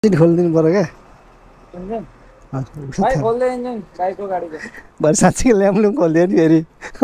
Seat खोलिदिनु पर्यो क्या भाइ खोल्दै इन्जिन बाइकको गाडीको भरे साँच्चै ल्याम्लुम खोलिदियो नि फेरि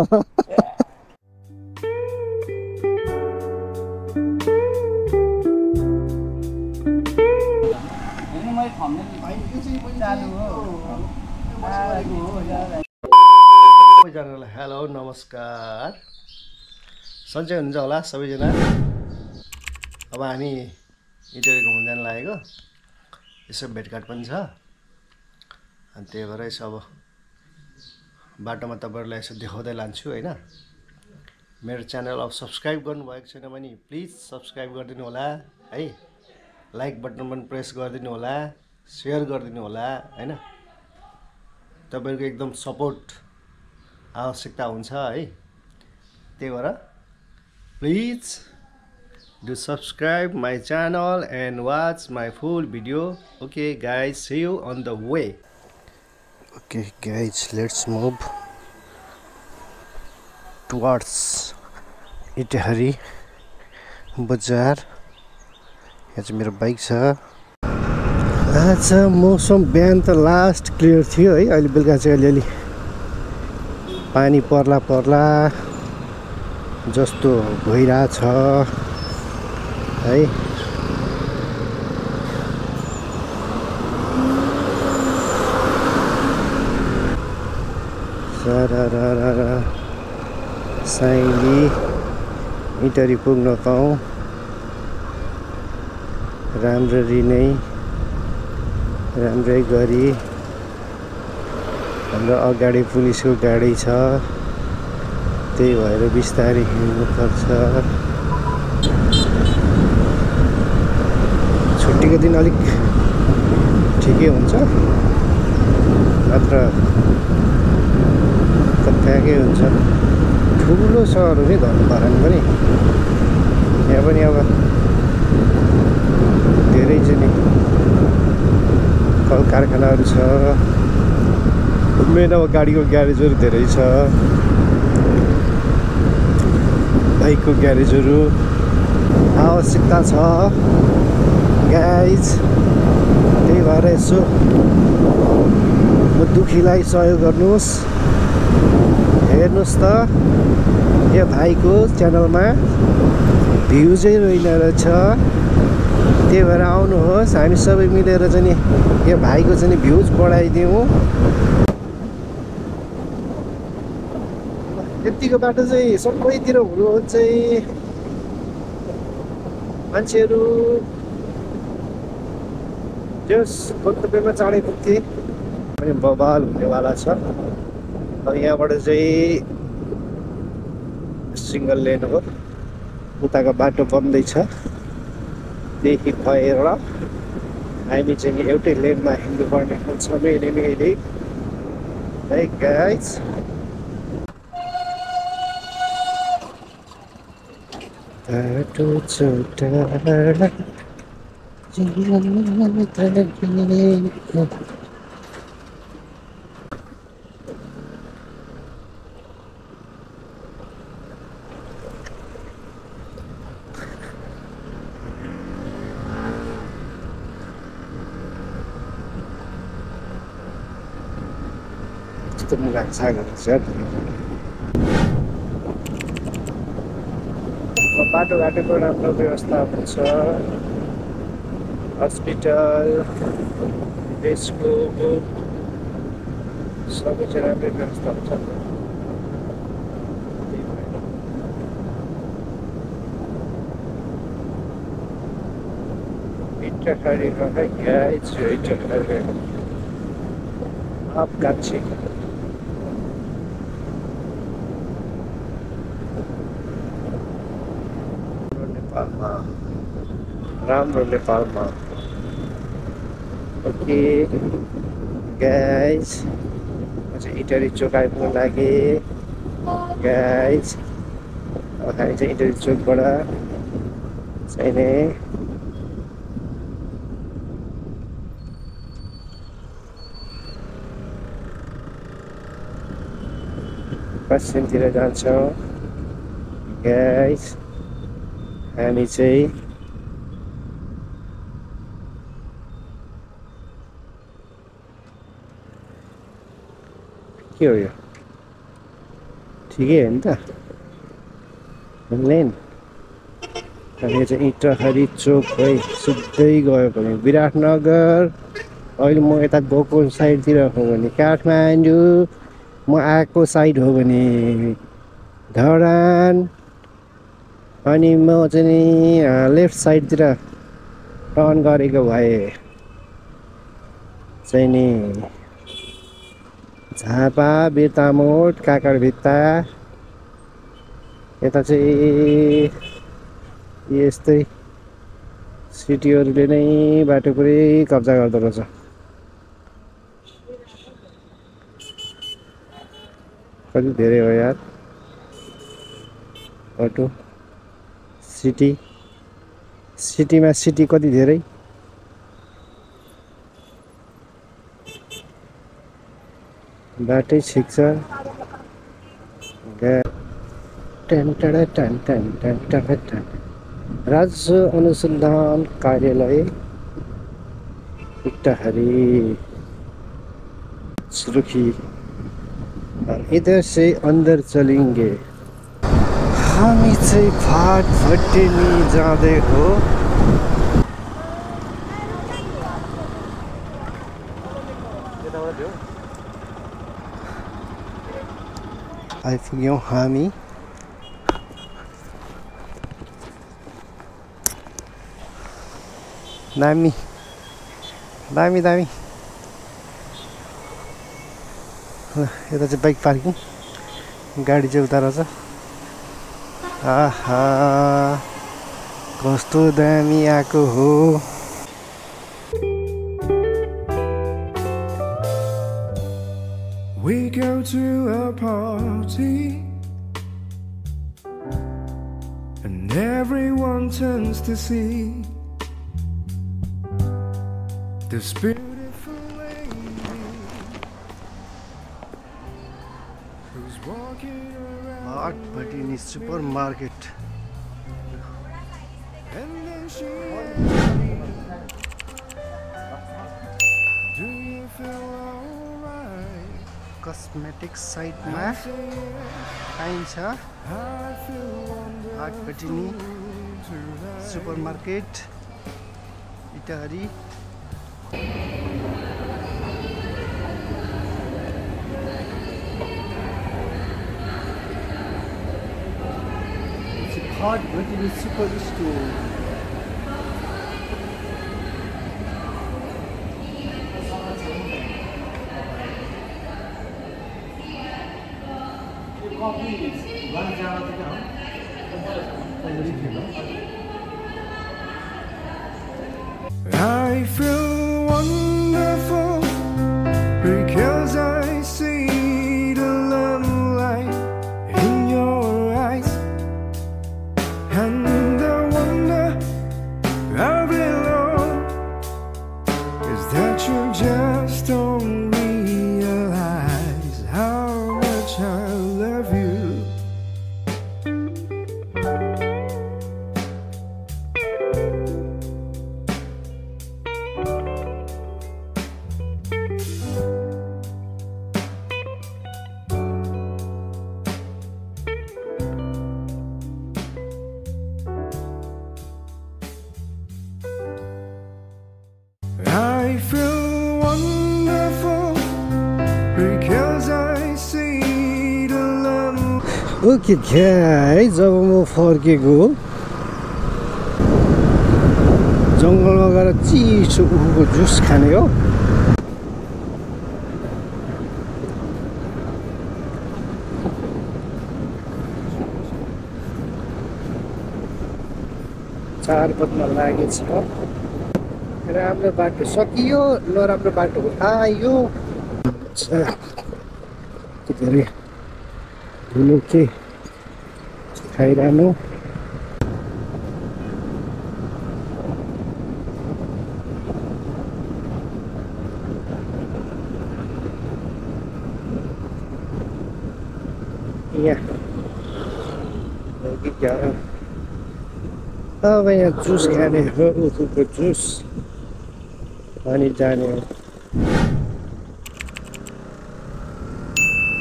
सबैजनालाई हेलो नमस्कार सन्चै हुनुहुन्छ होला सबैजना। अब हामी इटरी घुम्न जान लागेको यसो भेटघाट पनि छ अनि त्यही भएर यसो अब बाटोमा तपाईँहरूलाई यसो देखाउँदै लान्छु होइन। मेरो च्यानल अब सब्सक्राइब गर्नुभएको छैन भने प्लिज सब्सक्राइब गरिदिनु होला है, लाइक बटन पनि प्रेस गरिदिनु होला, सेयर गरिदिनु होला होइन। तपाईँहरूको एकदम सपोर्ट आवश्यकता हुन्छ है, त्यही भएर please do subscribe my channel and watch my full video. Okay guys, see you on the way. Okay guys, let's move towards Itahari Bazaar. यहाँ चाहिँ मेरो बाइक छ। आज मौसम बिहान त लास्ट क्लियर थियो है, अहिले बेलुका चाहिँ अलिअलि पानी पर्ला पर्ला जस्तो भइरहेछ है। सारा साइली इटरी पुग्न पाऊँ राम्ररी नै राम्रै गरी। हाम्रो अगाडि पुलिसको गाडी छ, त्यही भएर बिस्तारै हिँड्नुपर्छ। छुट्टीको दिन अलिक ठिकै हुन्छ, नत्र कत्याकै हुन्छ। ठुलो सहर हो नि धनपरान पनि, यहाँ पनि अब धेरै चाहिँ नि कल कारखानाहरू छ। मेन अब गाडीको ग्यारेजहरू धेरै छ, बाइकको ग्यारेजहरू आवश्यकता छ गाइज। त्यही भएर यसो म दुखीलाई सहयोग गर्नुहोस्। हेर्नुहोस् त यो भाइको च्यानलमा भ्युजै रहेन रहेछ, त्यही भएर आउनुहोस् हामी सबै मिलेर चाहिँ नि यो भाइको चाहिँ नि भ्युज बढाइदिउँ। यतिको बाटो चाहिँ सबैतिर हुनु हो चाहिँ मान्छेहरू जस गन्तव्यमा चाँडै पुग्थे अनि बवाल हुनेवाला छ। अब यहाँबाट चाहिँ सिङ्गल लेन हो, उताको बाटो बन्दैछ, त्यही भएर हामी चाहिँ एउटै लेनमा हिँड्नुपर्ने हुन्छ मैले है गाइज। बाटो चौतारा यस्तो मुगा सागहरू छ। बाटोघाटोको राम्रो व्यवस्था हुन्छ, हस्पिटल स्कुल सबै चाहिँ राम्रै व्यवस्था हुन्छ। इटहरीमा गाइज इटहरी आपकाक्षी नेपालमा राम्रो नेपालमा। ओके गाइज म चाहिँ इटरी चोक आइपुग्न लागेँ गाइज। अब हामी चाहिँ इटरी चोकबाट चाहिँ पश्चिमतिर जान्छौँ गाइज। हामी चाहिँ के हो यो ठिकै हो नि त लेन यो चाहिँ इटहरी चोक है सिधै गयो भने विराटनगर अहिले म यता गएको साइडतिर हो भने काठमाडौँ म आएको साइड हो भने धरान अनि म चाहिँ नि लेफ्ट साइडतिर टर्न गरेको भए चाहिँ नि झापा बिर्तामोड काकरभित्ता यता चाहिँ यस्तै सिटीहरूले नै बाटो पुरै कब्जा गर्दो रहेछ कति धेरै हो यार बाटो सिटीमा सिटी कति धेरै बाटै ठिक छ राजस्व अनुसंधान कार्यालय इटहरी सुर्खी इधर से अंदर चलेंगे हामी चाहिँ फाटफटेनी जाँदै हो आइपुग्यौँ हामी दामी दामी दामी यता चाहिँ बाइक पार्किङ गाडी चाहिँ उता रहेछ आहा कस्तो दामी आएको हो We go to a party and everyone turns to see this beautiful lady who's walking around Phatphateni super market and then she do you feel alright? Cosmetics साइटमा पाइन्छ I feel wonderful Phatphateni tonight. Super market Itahari Phatphateni super store I feel wonderful because I see the love light in your eyes, and the wonder of it all is that you just don't realize how much I love you. I feel wonderful because I see the love. Okay है जब म फर्केको जङ्गलमा गएर चिसो उखुको juice खाने हो चार बज्न लागेछ राम्रो बाटो सकियो नराम्रो बाटो आयो के अरे धुलो के खाइरहनु यहाँ अब यहाँ जुस खाने हो उखुको जुस अनि जाने हो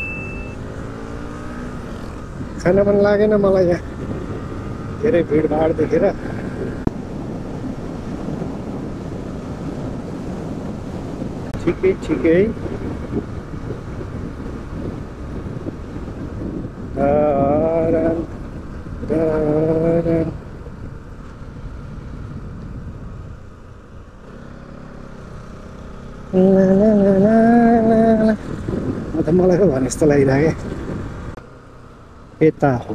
खान मन लागेन मलाई यहाँ धेरै भिडभाड देखेर। ठिकै ठिकै डरन डरन मलाई पो भने जस्तो लागिरहेको यता हो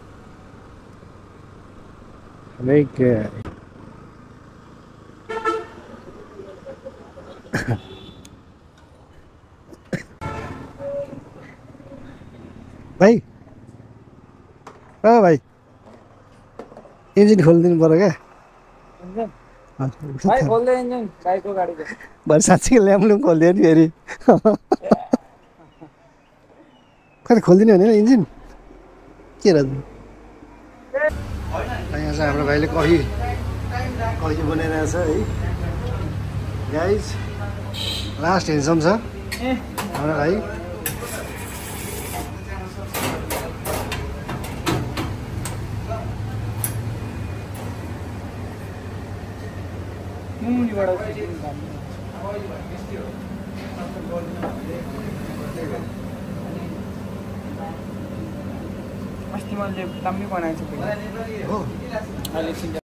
भाइ भाइ इन्जिन खोलिदिनु पर्यो क्या भाइ खोल्दै इन्जिन गाईको गाडीको। भरे साँच्चै ल्याम्लुङ खोलिदियो नि फेरि कति खोलिदिने भने इन्जिन के र यहाँ चाहिँ हाम्रो भाइले कही बनाइरहेछ है गाइज। लास्ट हेन्डसम छ हाम्रो भाइ। अस्ति मैले दामी बनाएको छु हो।